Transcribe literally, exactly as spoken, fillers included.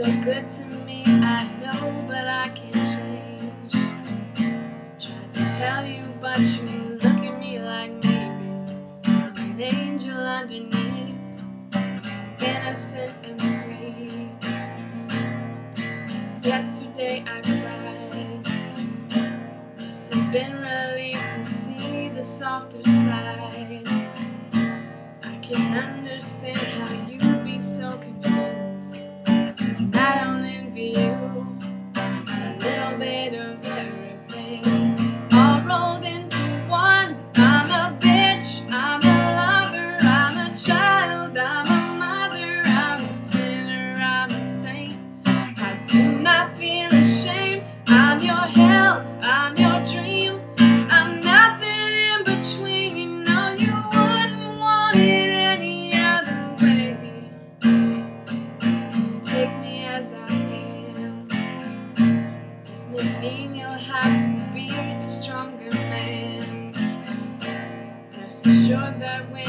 good to me, I know, but I can't change. Tried to tell you, but you look at me like maybe I'm an angel underneath, innocent and sweet. Yesterday I cried, must have been relieved to see the softer side. I can understand how you'd be so confused. I don't envy you, a little bit of everything, all rolled into one. I'm a bitch, I'm a lover, I'm a child, I'm a mother, I'm a sinner, I'm a saint. I do not feel ashamed. I'm your hell, I'm your dream, I'm nothing in between. You know you wouldn't want it any other way. So take me as I am. Does it mean you'll have to be a stronger man? Rest assured that when